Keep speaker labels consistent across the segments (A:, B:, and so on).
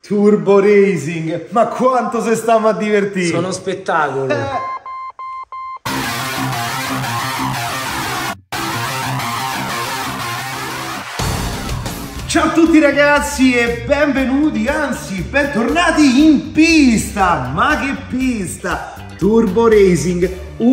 A: Turbo Racing, ma quanto se stiamo a divertire!
B: Sono spettacolo!
A: Ciao a tutti ragazzi e benvenuti, anzi bentornati in pista! Ma che pista! Turbo Racing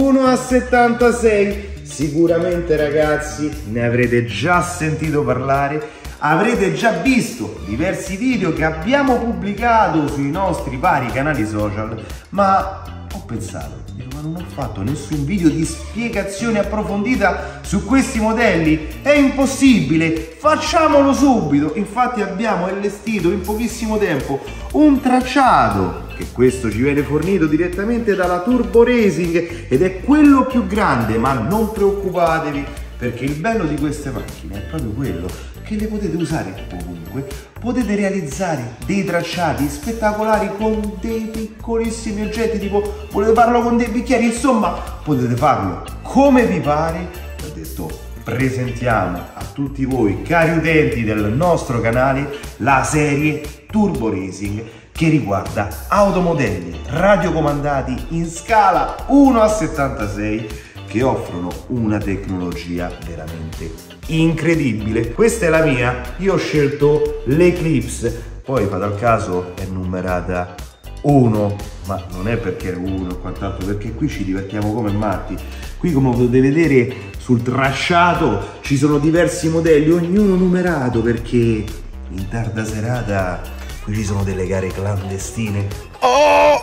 A: 1:76. Sicuramente ragazzi ne avrete già sentito parlare, avrete già visto diversi video che abbiamo pubblicato sui nostri vari canali social, ma ho pensato, ma non ho fatto nessun video di spiegazione approfondita su questi modelli, è impossibile, facciamolo subito. Infatti abbiamo allestito in pochissimo tempo un tracciato, che questo ci viene fornito direttamente dalla Turbo Racing ed è quello più grande, ma non preoccupatevi perché il bello di queste macchine è proprio quello che le potete usare ovunque, potete realizzare dei tracciati spettacolari con dei piccolissimi oggetti, tipo volete farlo con dei bicchieri, insomma potete farlo come vi pare. Ho detto presentiamo a tutti voi cari utenti del nostro canale la serie Turbo Racing che riguarda automodelli radiocomandati in scala 1:76 che offrono una tecnologia veramente incredibile. Questa è la mia, io ho scelto l'Eclipse, poi fate al caso è numerata 1, ma non è perché è 1 o quant'altro, perché qui ci divertiamo come matti. Qui, come potete vedere sul tracciato, ci sono diversi modelli, ognuno numerato, perché in tarda serata qui ci sono delle gare clandestine. Oh!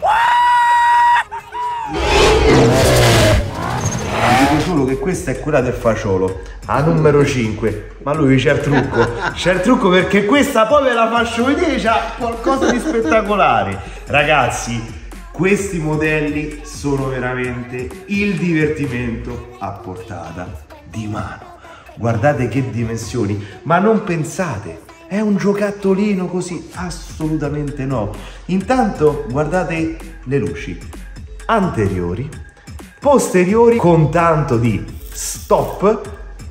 A: Dico solo che questa è quella del fagiolo, a numero 5, ma lui c'è il trucco perché questa poi ve la faccio vedere, c'ha qualcosa di spettacolare. Ragazzi, questi modelli sono veramente il divertimento a portata di mano. Guardate che dimensioni, ma non pensate è un giocattolino così, assolutamente no. Intanto guardate le luci anteriori, posteriori, con tanto di stop,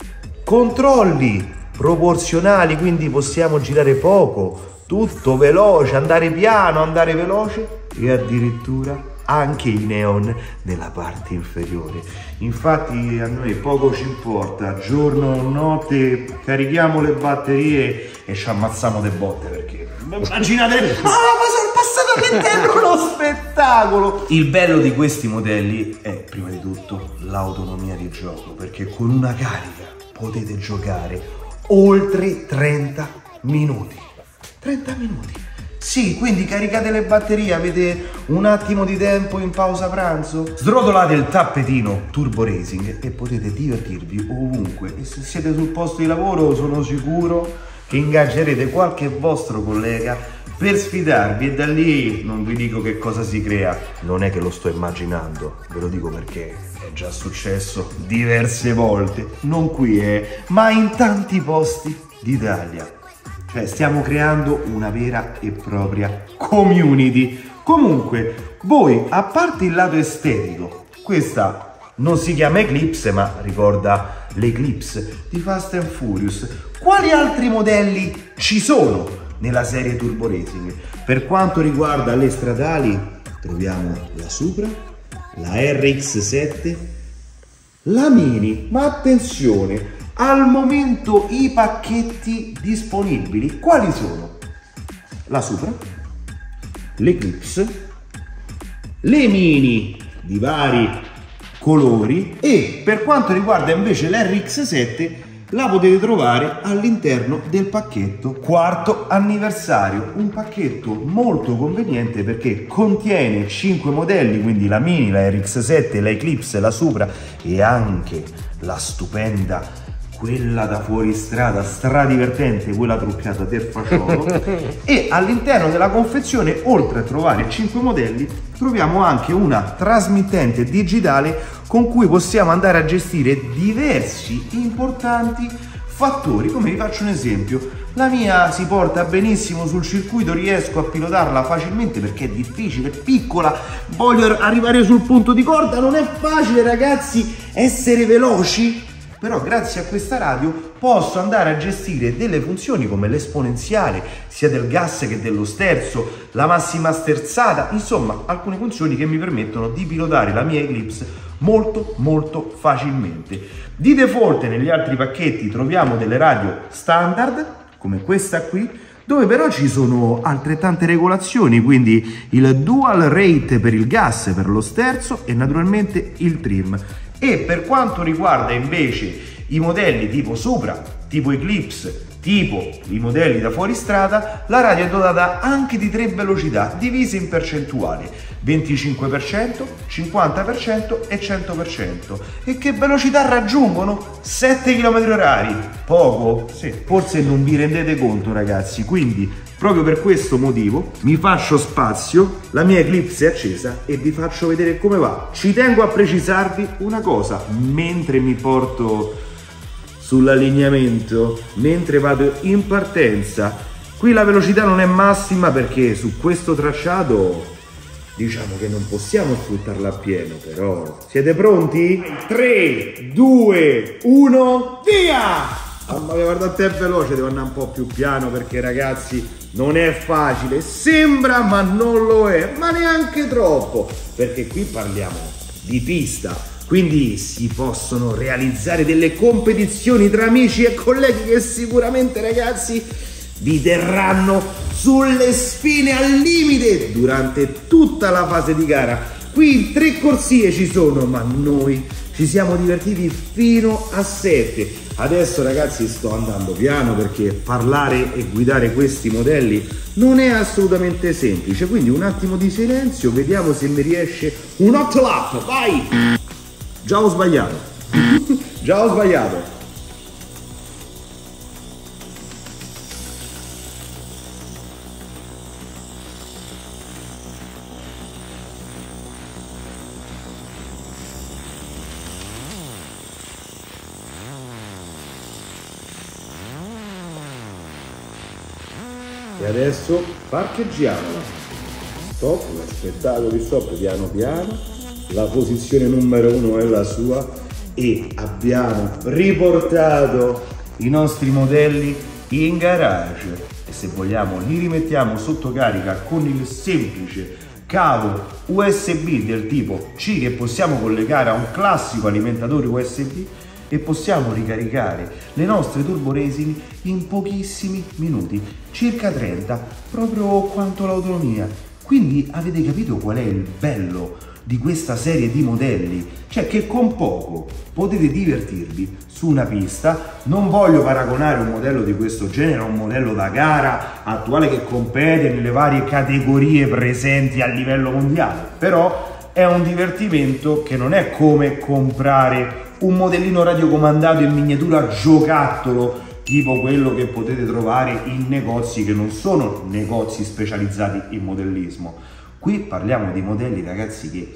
A: controlli proporzionali, quindi possiamo girare poco, tutto veloce, andare piano, andare veloce, e addirittura anche i neon nella parte inferiore. Infatti a noi poco ci importa, giorno o notte, carichiamo le batterie e ci ammazziamo de botte, perché immaginate, ma sono passato all'interno uno spettacolo. Il bello di questi modelli è prima di tutto l'autonomia di gioco, perché con una carica potete giocare oltre 30 minuti. 30 minuti. Sì, quindi caricate le batterie, avete un attimo di tempo in pausa pranzo, srotolate il tappetino Turbo Racing e potete divertirvi ovunque. E se siete sul posto di lavoro sono sicuro che ingaggerete qualche vostro collega per sfidarvi, e da lì non vi dico che cosa si crea. Non è che lo sto immaginando, ve lo dico perché è già successo diverse volte, non qui ma in tanti posti d'Italia. Cioè stiamo creando una vera e propria community. Comunque, voi, a parte il lato estetico, questa non si chiama Eclipse ma ricorda l'Eclipse di Fast and Furious, quali altri modelli ci sono nella serie Turbo Racing? Per quanto riguarda le stradali troviamo la Supra, la RX-7, la Mini, ma attenzione, al momento i pacchetti disponibili quali sono? La Supra, l'Eclipse, le Mini di vari colori, e per quanto riguarda invece l'RX-7 la potete trovare all'interno del pacchetto quarto anniversario, un pacchetto molto conveniente perché contiene 5 modelli, quindi la Mini, la RX-7, la Eclipse, la Supra e anche la stupenda, quella da fuoristrada, stradivertente, quella truccata del fagiolo. E all'interno della confezione, oltre a trovare 5 modelli, troviamo anche una trasmittente digitale con cui possiamo andare a gestire diversi importanti fattori. Come vi faccio un esempio, la mia si porta benissimo sul circuito, riesco a pilotarla facilmente perché è difficile, è piccola, voglio arrivare sul punto di corda, non è facile ragazzi essere veloci. però grazie a questa radio posso andare a gestire delle funzioni come l'esponenziale, sia del gas che dello sterzo, la massima sterzata, insomma alcune funzioni che mi permettono di pilotare la mia Eclipse molto facilmente. Di default negli altri pacchetti troviamo delle radio standard, come questa qui, dove però ci sono altrettante regolazioni, quindi il dual rate per il gas, per lo sterzo e naturalmente il trim. E per quanto riguarda invece i modelli tipo Supra, tipo Eclipse, tipo i modelli da fuoristrada, la radio è dotata anche di 3 velocità divise in percentuali: 25%, 50% e 100%. E che velocità raggiungono? 7 km/h. Poco? Sì. Forse non vi rendete conto, ragazzi, quindi proprio per questo motivo mi faccio spazio, la mia Eclipse è accesa e vi faccio vedere come va. Ci tengo a precisarvi una cosa, mentre mi porto sull'allineamento, mentre vado in partenza, qui la velocità non è massima perché su questo tracciato diciamo che non possiamo sfruttarla appieno, però siete pronti? 3, 2, 1, via! Mamma mia, guardate, è veloce, devo andare un po' più piano perché ragazzi non è facile, sembra ma non lo è, ma neanche troppo, perché qui parliamo di pista, quindi si possono realizzare delle competizioni tra amici e colleghi che sicuramente, ragazzi, vi terranno sulle spine al limite durante tutta la fase di gara. Qui 3 corsie ci sono, ma noi ci siamo divertiti fino a 7. Adesso, ragazzi, sto andando piano perché parlare e guidare questi modelli non è assolutamente semplice, quindi un attimo di silenzio, vediamo se mi riesce un hot lap, vai! Già ho sbagliato. Già ho sbagliato. E adesso parcheggiamo. Stop, aspettate di stop piano piano. La posizione numero 1 è la sua e abbiamo riportato i nostri modelli in garage e se vogliamo li rimettiamo sotto carica con il semplice cavo USB del tipo C che possiamo collegare a un classico alimentatore USB e possiamo ricaricare le nostre Turbo Racing in pochissimi minuti, circa 30, proprio quanto l'autonomia. Quindi avete capito qual è il bello di questa serie di modelli? Cioè che con poco potete divertirvi su una pista. Non voglio paragonare un modello di questo genere a un modello da gara attuale che compete nelle varie categorie presenti a livello mondiale, però è un divertimento che non è come comprare un modellino radiocomandato in miniatura giocattolo tipo quello che potete trovare in negozi che non sono negozi specializzati in modellismo. Qui parliamo di modelli, ragazzi, che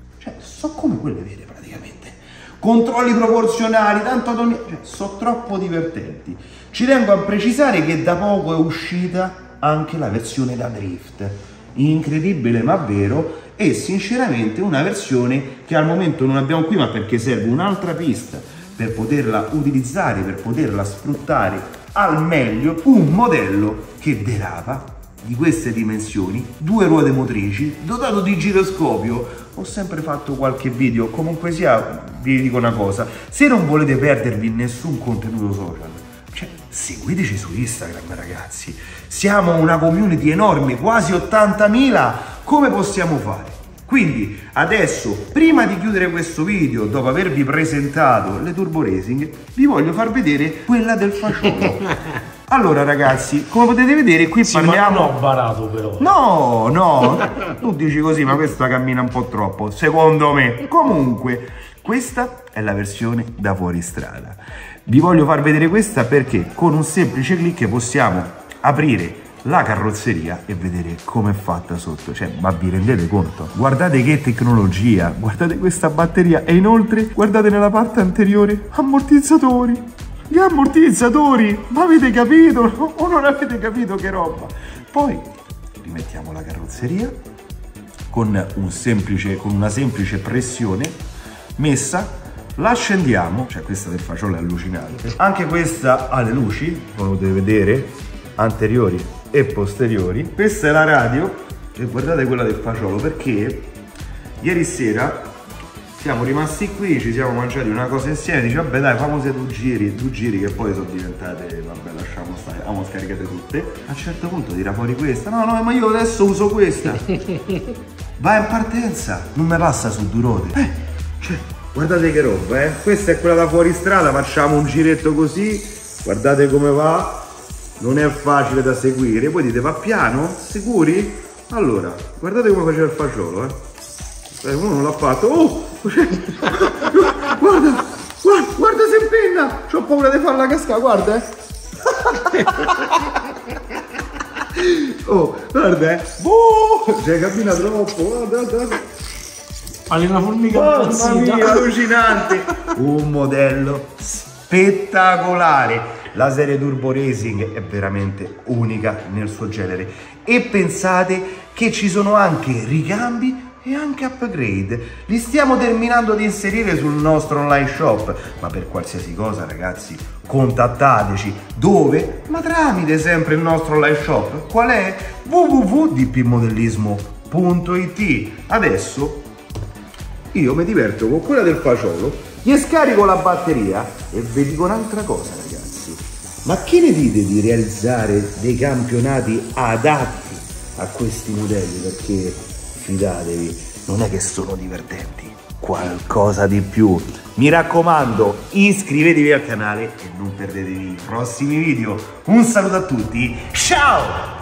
A: so come quelle vere praticamente. Controlli proporzionali, tanto autonomia, sono troppo divertenti. Ci tengo a precisare che da poco è uscita anche la versione da drift. Incredibile ma vero, e sinceramente una versione che al momento non abbiamo qui, ma perché serve un'altra pista per poterla utilizzare, per poterla sfruttare al meglio, un modello che derapa di queste dimensioni, 2 ruote motrici, dotato di giroscopio. Ho sempre fatto qualche video, comunque sia vi dico una cosa, se non volete perdervi nessun contenuto social, seguiteci su Instagram, ragazzi, siamo una community enorme, quasi 80.000, come possiamo fare? Quindi adesso, prima di chiudere questo video, dopo avervi presentato le Turbo Racing, vi voglio far vedere quella del fasciolo. Allora ragazzi, come potete vedere qui parliamo...
B: Ma non ho barato però.
A: No, tu dici così, ma questa cammina un po' troppo, secondo me. Comunque, questa è la versione da fuoristrada. Vi voglio far vedere questa perché con un semplice clic possiamo aprire la carrozzeria e vedere come è fatta sotto, ma vi rendete conto? Guardate che tecnologia, guardate questa batteria e inoltre guardate nella parte anteriore ammortizzatori, gli ammortizzatori, ma avete capito o non avete capito che roba? Poi rimettiamo la carrozzeria con una semplice pressione messa la accendiamo, cioè questa del fagiolo è allucinante, anche questa ha le luci, come potete vedere, anteriori e posteriori. Questa è la radio e guardate quella del fagiolo, perché ieri sera siamo rimasti qui, ci siamo mangiati una cosa insieme, dice vabbè dai famose due giri che poi sono diventate, vabbè lasciamo stare, abbiamo scaricate tutte. A un certo punto tira fuori questa, no ma io adesso uso questa, vai in partenza, non mi passa su Durote, cioè guardate che roba, questa è quella da fuori strada, facciamo un giretto così, guardate come va, non è facile da seguire, poi dite va piano, sicuri? Allora, guardate come faceva il fagiolo, uno non l'ha fatto, guarda se impenna, c'ho paura di farla cascare, guarda guarda cioè cammina troppo, guarda.
B: Alle una formica
A: mamma mia, allucinante. Un modello spettacolare. La serie Turbo Racing è veramente unica nel suo genere e pensate che ci sono anche ricambi e anche upgrade. Li stiamo terminando di inserire sul nostro online shop, ma per qualsiasi cosa ragazzi contattateci. Dove? Ma tramite sempre il nostro online shop. Qual è? www.dpmodellismo.it. Adesso io mi diverto con quella del fagiolo, gli scarico la batteria e vi dico un'altra cosa ragazzi, ma che ne dite di realizzare dei campionati adatti a questi modelli, perché fidatevi, non è che sono divertenti, qualcosa di più. Mi raccomando, iscrivetevi al canale e non perdetevi i prossimi video. Un saluto a tutti, ciao!